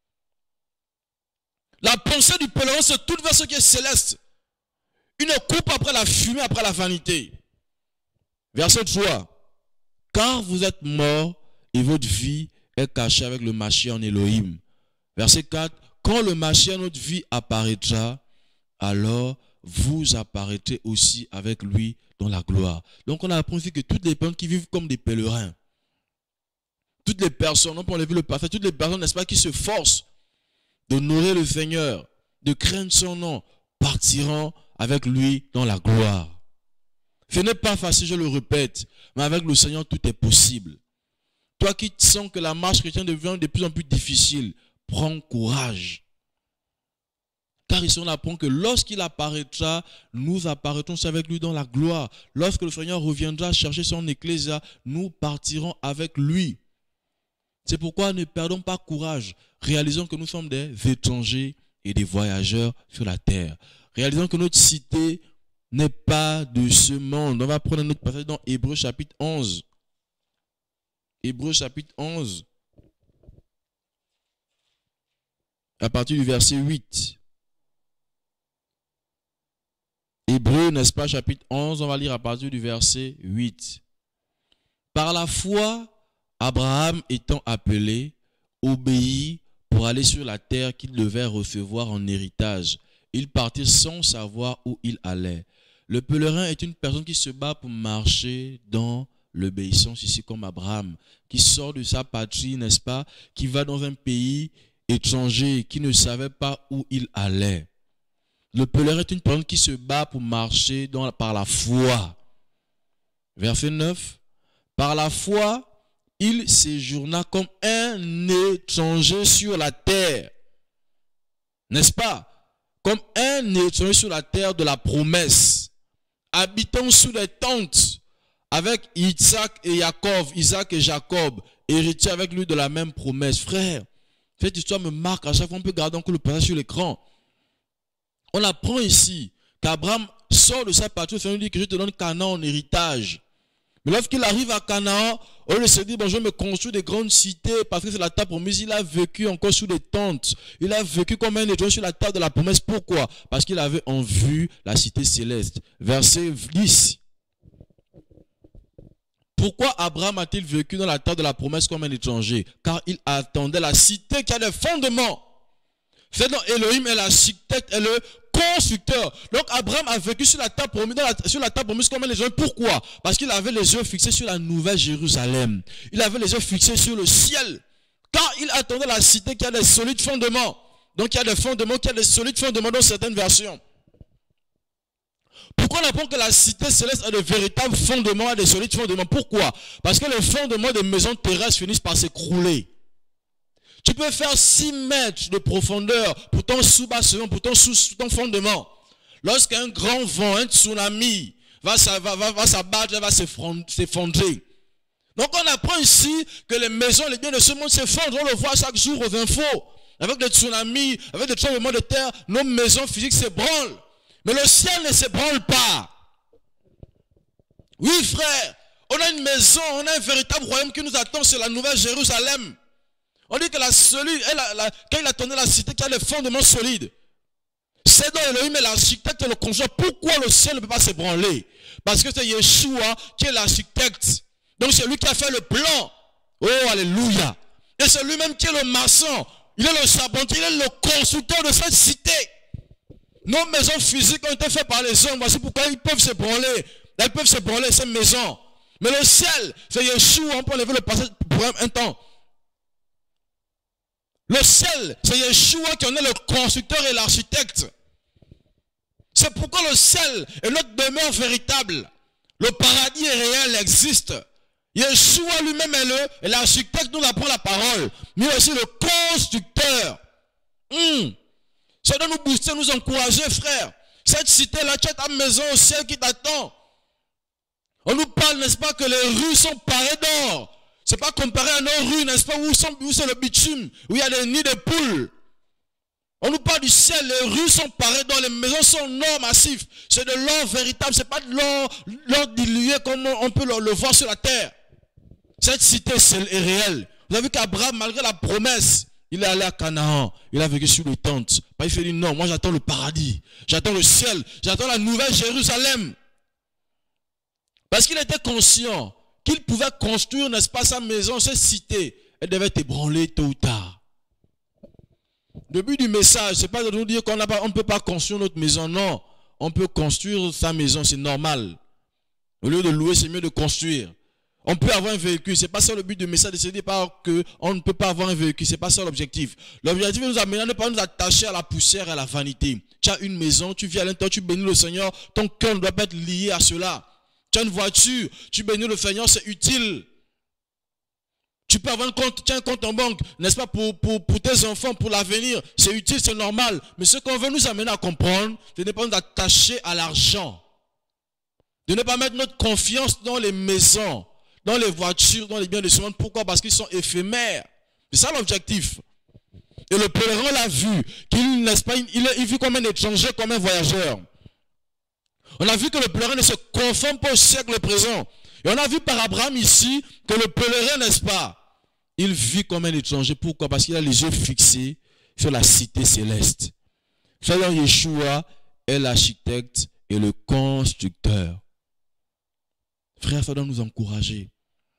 La pensée du pèlerin se tourne vers ce qui est céleste. Il ne coupe après la fumée, après la vanité. Verset trois. Car vous êtes morts et votre vie est cachée avec le Mashiach en Elohim. Verset quatre. Quand le Mashiach, notre vie, apparaîtra, alors vous apparaîtrez aussi avec lui dans la gloire. Donc on a appris ici que toutes les personnes qui vivent comme des pèlerins, toutes les personnes, on peut enlever le passage, toutes les personnes, n'est-ce pas, qui se forcent d'honorer le Seigneur, de craindre son nom, partiront avec lui dans la gloire. Ce n'est pas facile, je le répète, mais avec le Seigneur, tout est possible. Toi qui sens que la marche chrétienne devient de plus en plus difficile, prends courage. Car ici on apprend que lorsqu'il apparaîtra, nous apparaîtrons avec lui dans la gloire. Lorsque le Seigneur reviendra chercher son ecclésia, nous partirons avec lui. C'est pourquoi ne perdons pas courage. Réalisons que nous sommes des étrangers et des voyageurs sur la terre. Réalisons que notre cité n'est pas de ce monde. On va prendre un autre passage dans Hébreux chapitre onze. Hébreux chapitre onze. À partir du verset huit. Hébreux, n'est-ce pas, chapitre onze, on va lire à partir du verset huit. Par la foi, Abraham étant appelé, obéit pour aller sur la terre qu'il devait recevoir en héritage, Ils partirent sans savoir où ils allaient. Le pèlerin est une personne qui se bat pour marcher dans l'obéissance, ici comme Abraham, qui sort de sa patrie, n'est-ce pas, qui va dans un pays étranger, qui ne savait pas où il allait. Le pèlerin est une personne qui se bat pour marcher dans, par la foi. Verset neuf. Par la foi, il séjourna comme un étranger sur la terre. N'est-ce pas? Comme un étranger sur la terre de la promesse. Habitant sous des tentes avec Isaac et Jacob, Isaac et Jacob, héritiers avec lui de la même promesse. Frère, cette histoire me marque. À chaque fois, on peut garder encore le passage sur l'écran. On apprend ici qu'Abraham sort de sa patrie, il dit que je te donne Canaan en héritage. Mais lorsqu'il arrive à Canaan, au lieu de se dire, bon, je vais me construire des grandes cités parce que c'est la terre promise, il a vécu encore sous des tentes. Il a vécu comme un étranger sur la terre de la promesse. Pourquoi? Parce qu'il avait en vue la cité céleste. Verset dix. Pourquoi Abraham a-t-il vécu dans la terre de la promesse comme un étranger? Car il attendait la cité qui a des fondements. C'est donc Elohim est l'architecte et le constructeur. Donc Abraham a vécu sur la terre promise, dans la, sur la terre promise comme un étranger. Pourquoi? Parce qu'il avait les yeux fixés sur la nouvelle Jérusalem. Il avait les yeux fixés sur le ciel. Car il attendait la cité qui a des solides fondements. Donc il y a des fondements, qui a des solides fondements dans certaines versions. Pourquoi on apprend que la cité céleste a de véritables fondements, a des solides fondements? Pourquoi? Parce que les fondements des maisons terrestres finissent par s'écrouler. Tu peux faire six mètres de profondeur pour ton sous-bassement, pour ton, sous, ton fondement. Lorsqu'un grand vent, un tsunami va, va, va, va s'abattre, va s'effondrer. Donc on apprend ici que les maisons, les biens de ce monde s'effondrent. On le voit chaque jour aux infos. Avec des tsunamis, avec des tremblements de terre, nos maisons physiques s'ébranlent. Mais le ciel ne s'ébranle pas. Oui frère, on a une maison, on a un véritable royaume qui nous attend, c'est la nouvelle Jérusalem. On dit que la solide, la, la, quand il a tourné la cité qui a des fondements solides, c'est dans Elohim et l'architecte et le constructeur. Pourquoi le ciel ne peut pas s'ébranler? Parce que c'est Yeshua qui est l'architecte. Donc c'est lui qui a fait le plan. Oh alléluia. Et c'est lui-même qui est le maçon. Il est le charpentier, il est le constructeur de cette cité. Nos maisons physiques ont été faites par les hommes. Voici pourquoi ils peuvent s'ébranler. Elles peuvent s'ébranler ces maisons. Mais le ciel, c'est Yeshua. On peut enlever le passage pour un temps. Le ciel, c'est Yeshua qui en est le constructeur et l'architecte. C'est pourquoi le ciel est notre demeure véritable. Le paradis est réel, il existe. Yeshua lui-même est l'architecte, nous apprend la parole. Mais aussi le constructeur. Hum. Ça doit nous booster, nous encourager, frère. Cette cité-là, tu as ta maison au ciel qui t'attend. On nous parle, n'est-ce pas, que les rues sont parées d'or. C'est pas comparé à nos rues, n'est-ce pas, où, où c'est le bitume, où il y a des nids de poules. On nous parle du ciel, les rues sont parées d'or, les maisons sont en or massif. C'est de l'or véritable, c'est pas de l'or dilué comme on peut le, le voir sur la terre. Cette cité est réelle. Vous avez vu qu'Abraham, malgré la promesse, il est allé à Canaan, il a vécu sur les tentes. Il fait dit non, moi j'attends le paradis, j'attends le ciel, j'attends la nouvelle Jérusalem. Parce qu'il était conscient qu'il pouvait construire, n'est-ce pas, sa maison, cette cité. Elle devait être ébranlée tôt ou tard. Le but du message, ce n'est pas de nous dire qu'on ne peut pas construire notre maison. Non, on peut construire sa maison, c'est normal. Au lieu de louer, c'est mieux de construire. On peut avoir un véhicule, ce n'est pas ça le but du message, de se dire qu'on ne peut pas avoir un véhicule, ce n'est pas ça l'objectif. L'objectif est de nous amener à ne pas nous attacher à la poussière et à la vanité. Tu as une maison, tu vis à l'intérieur, tu bénis le Seigneur, ton cœur ne doit pas être lié à cela. Tu as une voiture, tu bénis le Seigneur, c'est utile. Tu peux avoir un compte, tu as un compte en banque, n'est-ce pas, pour, pour, pour tes enfants, pour l'avenir. C'est utile, c'est normal. Mais ce qu'on veut nous amener à comprendre, c'est de ne pas nous attacher à l'argent. De ne pas mettre notre confiance dans les maisons, dans les voitures, dans les biens de ce monde. Pourquoi? Parce qu'ils sont éphémères. C'est ça l'objectif. Et le pèlerin l'a vu, qu'il n'est pas, il, il, il vit comme un étranger, comme un voyageur. On a vu que le pèlerin ne se conforme pas au siècle présent. Et on a vu par Abraham ici que le pèlerin, n'est-ce pas, il vit comme un étranger. Pourquoi? Parce qu'il a les yeux fixés sur la cité céleste. Frère, Yeshua est l'architecte et le constructeur. Frère, ça doit nous encourager.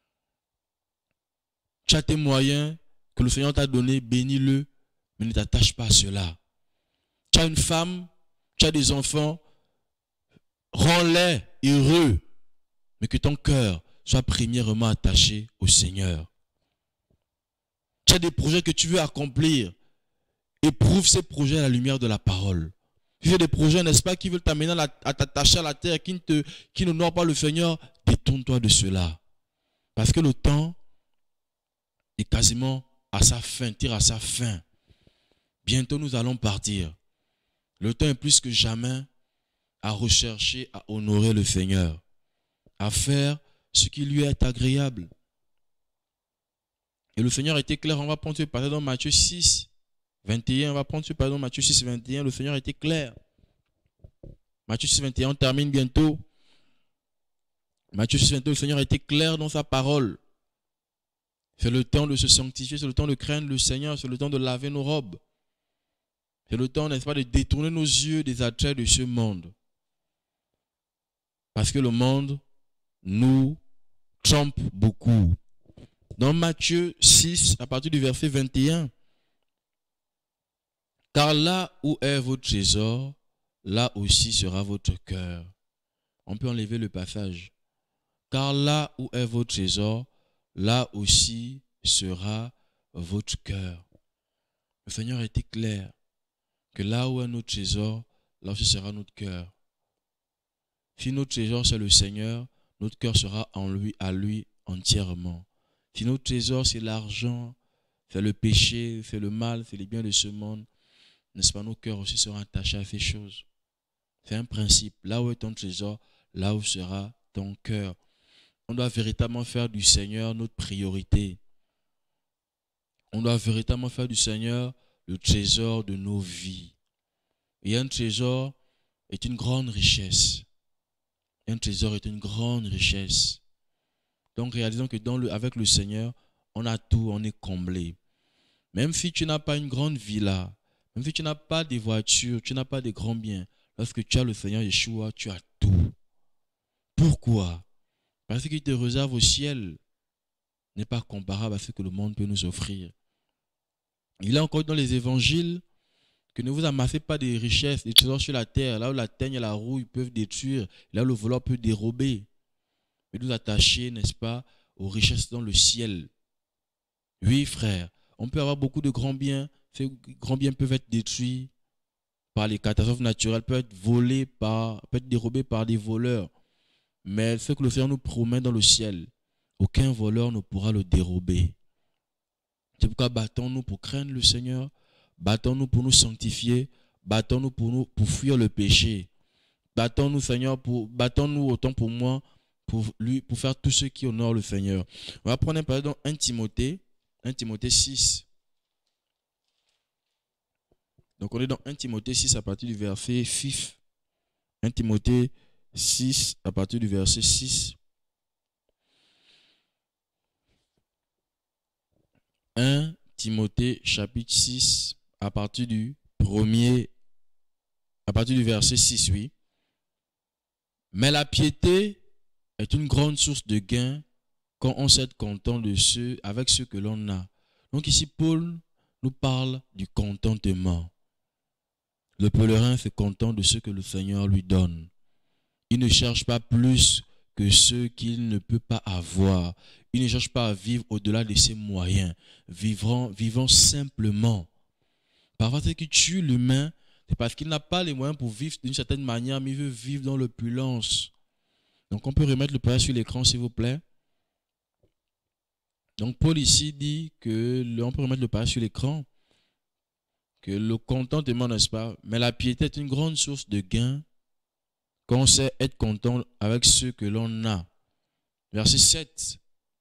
Tu as tes moyens que le Seigneur t'a donné, bénis-le, mais ne t'attache pas à cela. Tu as une femme, Tu as des enfants, rends-les heureux, mais que ton cœur soit premièrement attaché au Seigneur. Tu as des projets que tu veux accomplir, éprouve ces projets à la lumière de la parole. Tu as des projets, n'est-ce pas, qui veulent t'amener à t'attacher à la terre, qui ne te, qui n'honorent pas le Seigneur, détourne-toi de cela. Parce que le temps est quasiment à sa fin, tire à sa fin. Bientôt nous allons partir. Le temps est plus que jamais à rechercher, à honorer le Seigneur, à faire ce qui lui est agréable. Et le Seigneur était clair, on va prendre ce passage dans Matthieu six, vingt et un, on va prendre ce passage dans Matthieu six, vingt et un, le Seigneur était clair. Matthieu six, vingt et un, on termine bientôt. Matthieu six, vingt et un, le Seigneur était clair dans sa parole. C'est le temps de se sanctifier, c'est le temps de craindre le Seigneur, c'est le temps de laver nos robes. C'est le temps, n'est-ce pas, de détourner nos yeux des attraits de ce monde. Parce que le monde nous trompe beaucoup. Dans Matthieu six, à partir du verset vingt et un, « Car là où est votre trésor, là aussi sera votre cœur. » On peut enlever le passage. « Car là où est votre trésor, là aussi sera votre cœur. » Le Seigneur était clair que là où est notre trésor, là aussi sera notre cœur. Si notre trésor c'est le Seigneur, notre cœur sera en lui, à lui entièrement. Si notre trésor c'est l'argent, c'est le péché, c'est le mal, c'est les biens de ce monde, n'est-ce pas, nos cœurs aussi seront attachés à ces choses. C'est un principe. Là où est ton trésor, là où sera ton cœur. On doit véritablement faire du Seigneur notre priorité. On doit véritablement faire du Seigneur le trésor de nos vies. Et un trésor est une grande richesse. Un trésor est une grande richesse. Donc réalisons que dans le, avec le Seigneur, on a tout, on est comblé. Même si tu n'as pas une grande villa, même si tu n'as pas des voitures, tu n'as pas des grands biens, lorsque tu as le Seigneur Yeshua, tu as tout. Pourquoi? Parce qu'il te réserve au ciel n'est pas comparable à ce que le monde peut nous offrir. Il est encore dans les évangiles que ne vous amassez pas des richesses, des trésors sur la terre, là où la teigne et la rouille peuvent détruire, là où le voleur peut dérober. Mais nous attacher, n'est-ce pas, aux richesses dans le ciel. Oui, frère, on peut avoir beaucoup de grands biens, ces grands biens peuvent être détruits par les catastrophes naturelles, peuvent être volés par, peuvent être dérobés par des voleurs. Mais ce que le Seigneur nous promet dans le ciel, aucun voleur ne pourra le dérober. C'est pourquoi battons-nous pour craindre le Seigneur, battons-nous pour nous sanctifier, battons-nous pour, nous, pour fuir le péché. Battons-nous, Seigneur, pour, battons-nous autant pour moi, pour, lui, pour faire tout ce qui honore le Seigneur. On va prendre un passage dans un Timothée, un Timothée six. Donc on est dans un Timothée six à partir du verset six. un Timothée six à partir du verset six. un Timothée chapitre six à partir du premier, à partir du verset six, oui. Mais la piété est une grande source de gain quand on s'est content de ceux, avec ceux que l'on a. Donc ici, Paul nous parle du contentement. Le pèlerin se content de ce que le Seigneur lui donne. Il ne cherche pas plus que ce qu'il ne peut pas avoir. Il ne cherche pas à vivre au-delà de ses moyens. Vivant, vivant simplement. Parfois, ce qui tue l'humain, c'est parce qu'il n'a pas les moyens pour vivre d'une certaine manière, mais il veut vivre dans l'opulence. Donc, on peut remettre le passage sur l'écran, s'il vous plaît. Donc, Paul ici dit que, on peut remettre le passage sur l'écran, que le contentement, n'est-ce pas, mais la piété est une grande source de gain quand on sait être content avec ce que l'on a. Verset sept.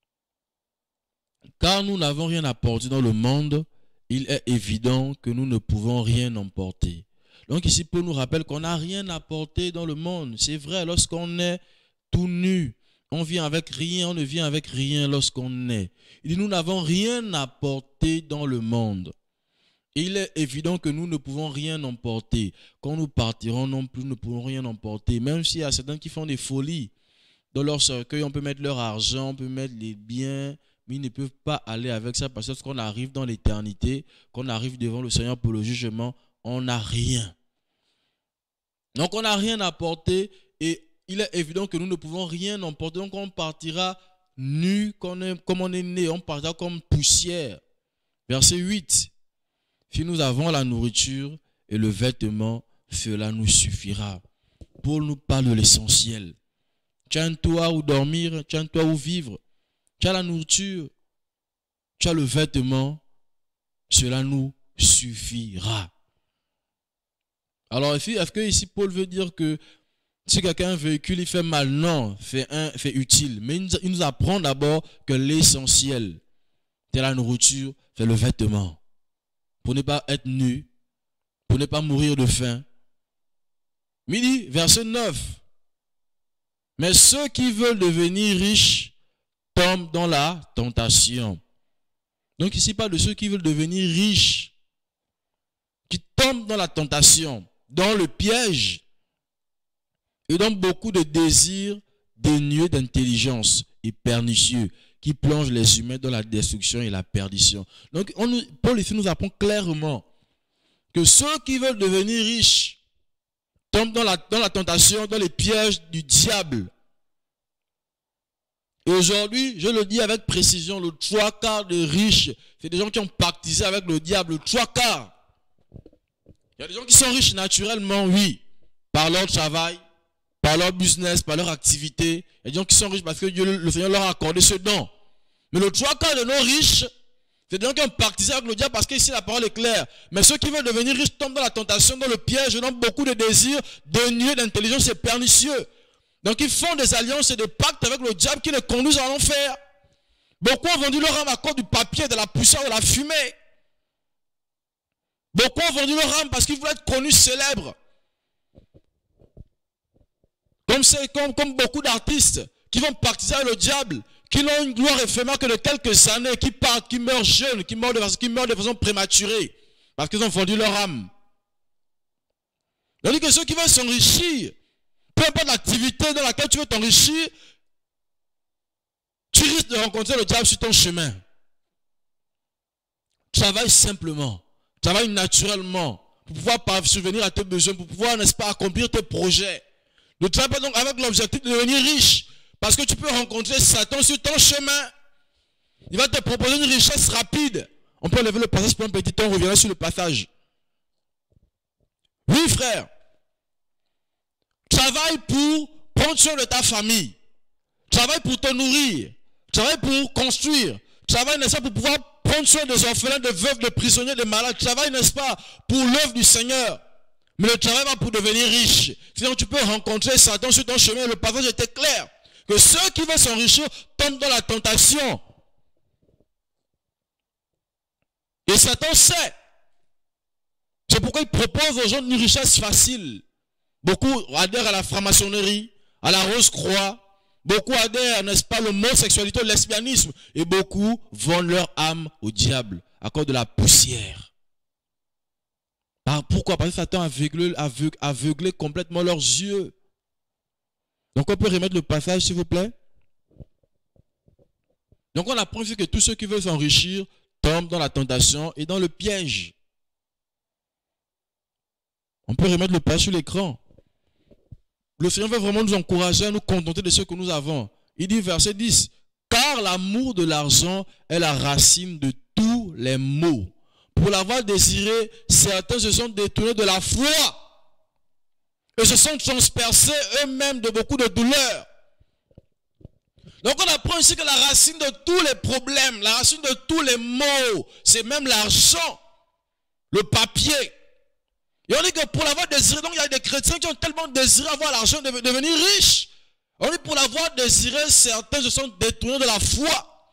Car nous n'avons rien apporté dans le monde, il est évident que nous ne pouvons rien emporter. Donc ici, Paul nous rappelle qu'on n'a rien apporté dans le monde. C'est vrai, lorsqu'on est tout nu, on vient avec rien, on ne vient avec rien lorsqu'on est. Il dit, nous n'avons rien apporté dans le monde. Et il est évident que nous ne pouvons rien emporter. Quand nous partirons non plus, nous ne pourrons rien emporter. Même s'il y a certains qui font des folies. Dans leur cercueil, on peut mettre leur argent, on peut mettre les biens, mais ils ne peuvent pas aller avec ça parce que lorsqu'on arrive dans l'éternité, qu'on arrive devant le Seigneur pour le jugement, on n'a rien. Donc on n'a rien à porter et il est évident que nous ne pouvons rien emporter. Donc on partira nu comme on est né, on partira comme poussière. Verset huit. Si nous avons la nourriture et le vêtement, cela nous suffira. Paul nous parle de l'essentiel. Tu as un toit où dormir, tu as un toit où vivre, tu as la nourriture, tu as le vêtement, cela nous suffira. Alors, est-ce que ici Paul veut dire que si quelqu'un a un véhicule, il fait mal? Non, fait, un, fait utile. Mais il nous apprend d'abord que l'essentiel, c'est la nourriture, c'est le vêtement. Pour ne pas être nu, pour ne pas mourir de faim. Midi, verset neuf. Mais ceux qui veulent devenir riches tombent dans la tentation. Donc ici, il parle de ceux qui veulent devenir riches, qui tombent dans la tentation, dans le piège, et dans beaucoup de désirs dénués d'intelligence et pernicieux, qui plongent les humains dans la destruction et la perdition. Donc, on, Paul ici nous apprend clairement que ceux qui veulent devenir riches tombent dans la, dans la tentation, dans les pièges du diable. Et aujourd'hui, je le dis avec précision, le trois quarts de riches, c'est des gens qui ont pactisé avec le diable, le trois quarts. Il y a des gens qui sont riches naturellement, oui, par leur travail, par leur business, par leur activité. Il y a des gens qui sont riches parce que Dieu, le Seigneur leur a accordé ce don. Mais le trois quarts de nos riches, c'est des gens qui ont pactisé avec le diable parce qu'ici la parole est claire. Mais ceux qui veulent devenir riches tombent dans la tentation, dans le piège, dans beaucoup de désirs dénués d'intelligence et pernicieux. Donc ils font des alliances et des pactes avec le diable qui les conduisent à l'enfer. Beaucoup ont vendu leur âme à cause du papier, de la poussière, de la fumée. Beaucoup ont vendu leur âme parce qu'ils voulaient être connus, célèbres. Comme, comme, comme beaucoup d'artistes qui vont pactiser avec le diable, qui n'ont une gloire éphémère que de quelques années, qui partent, qui meurent jeunes, qui meurent de façon, qui meurent de façon prématurée, parce qu'ils ont vendu leur âme. C'est-à-dire que ceux qui veulent s'enrichir, peu importe l'activité dans laquelle tu veux t'enrichir, tu risques de rencontrer le diable sur ton chemin. Travaille simplement, travaille naturellement, pour pouvoir subvenir à tes besoins, pour pouvoir, n'est-ce pas, accomplir tes projets. Ne travaille pas donc avec l'objectif de devenir riche, parce que tu peux rencontrer Satan sur ton chemin. Il va te proposer une richesse rapide. On peut lever le passage pour un petit temps, on reviendra sur le passage. Oui, frère. Travaille pour prendre soin de ta famille. Travaille pour te nourrir. Travaille pour construire. Travaille, n'est-ce pas, pour pouvoir prendre soin des orphelins, des veuves, des prisonniers, des malades. Travaille, n'est-ce pas, pour l'œuvre du Seigneur. Mais le travail va pour devenir riche. Sinon, tu peux rencontrer Satan sur ton chemin. Le passage était clair. Que ceux qui veulent s'enrichir tombent dans la tentation. Et Satan sait. C'est pourquoi il propose aux gens une richesse facile. Beaucoup adhèrent à la franc-maçonnerie, à la rose-croix. Beaucoup adhèrent, n'est-ce pas, l'homosexualité, le lesbianisme. Et beaucoup vendent leur âme au diable à cause de la poussière. Pourquoi? Parce que Satan a aveuglé, aveuglé, aveuglé complètement leurs yeux. Donc on peut remettre le passage, s'il vous plaît. Donc on apprend ici que tous ceux qui veulent s'enrichir tombent dans la tentation et dans le piège. On peut remettre le passage sur l'écran. Le Seigneur veut vraiment nous encourager à nous contenter de ce que nous avons. Il dit verset dix, « Car l'amour de l'argent est la racine de tous les maux. Pour l'avoir désiré, certains se sont détournés de la foi et se sont transpercés eux-mêmes de beaucoup de douleurs. » Donc on apprend ici que la racine de tous les problèmes, la racine de tous les maux, c'est même l'argent, le papier. Et on dit que pour l'avoir désiré, donc il y a des chrétiens qui ont tellement désiré avoir l'argent, de devenir riches. On dit pour l'avoir désiré, certains se sont détournés de la foi.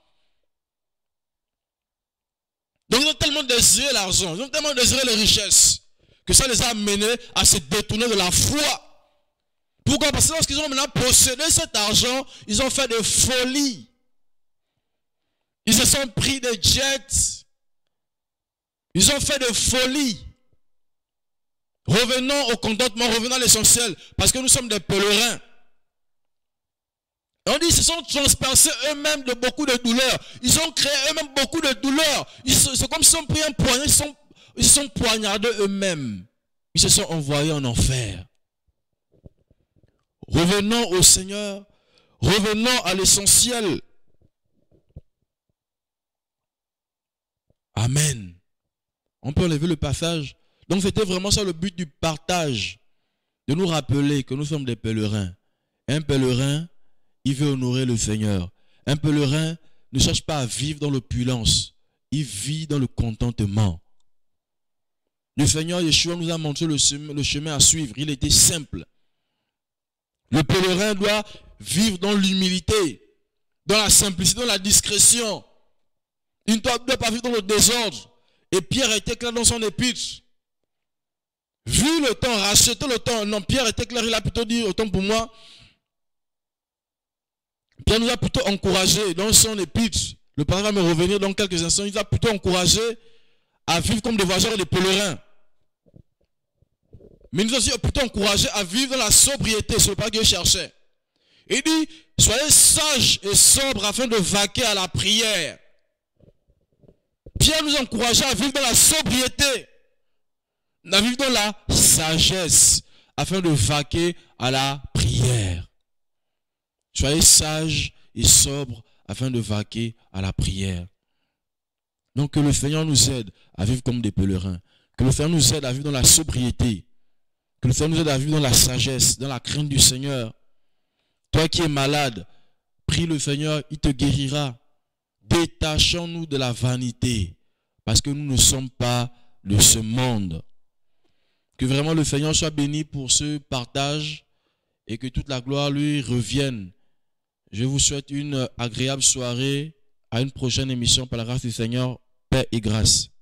Donc ils ont tellement désiré l'argent, ils ont tellement désiré les richesses, que ça les a amenés à se détourner de la foi. Pourquoi? Parce que lorsqu'ils ont maintenant possédé cet argent, ils ont fait des folies. Ils se sont pris des jets. Ils ont fait des folies. Revenons au contentement, revenons à l'essentiel, parce que nous sommes des pèlerins. On dit qu'ils se sont transpercés eux-mêmes de beaucoup de douleurs. Ils ont créé eux-mêmes beaucoup de douleurs. C'est comme s'ils ont pris un poignard, ils se sont, ils sont poignardés eux-mêmes. Ils se sont envoyés en enfer. Revenons au Seigneur. Revenons à l'essentiel. Amen. On peut enlever le passage. Donc c'était vraiment ça le but du partage. De nous rappeler que nous sommes des pèlerins. Un pèlerin, il veut honorer le Seigneur. Un pèlerin ne cherche pas à vivre dans l'opulence. Il vit dans le contentement. Le Seigneur Yeshua nous a montré le chemin, le chemin à suivre. Il était simple. Le pèlerin doit vivre dans l'humilité, dans la simplicité, dans la discrétion. Il ne doit, doit pas vivre dans le désordre. Et Pierre était clair dans son épître. Vu le temps, racheter le temps, non, Pierre était clair, il a plutôt dit, autant pour moi, Pierre nous a plutôt encouragé dans son épître. Le parrain va me revenir dans quelques instants, il nous a plutôt encouragé à vivre comme des voyageurs et des pèlerins. Mais il nous a aussi plutôt encouragé à vivre dans la sobriété, c'est le pas que je cherchais. Il dit, soyez sages et sobres afin de vaquer à la prière. Pierre nous a encouragé à vivre dans la sobriété, à vivre dans la sagesse, afin de vaquer à la prière. Soyez sages et sobres afin de vaquer à la prière. Donc que le Seigneur nous aide à vivre comme des pèlerins. Que le Seigneur nous aide à vivre dans la sobriété. Que le Seigneur nous aide à vivre dans la sagesse, dans la crainte du Seigneur. Toi qui es malade, prie le Seigneur, il te guérira. Détachons-nous de la vanité, parce que nous ne sommes pas de ce monde. Que vraiment le Seigneur soit béni pour ce partage et que toute la gloire lui revienne. Je vous souhaite une agréable soirée. À une prochaine émission par la grâce du Seigneur. Paix et grâce.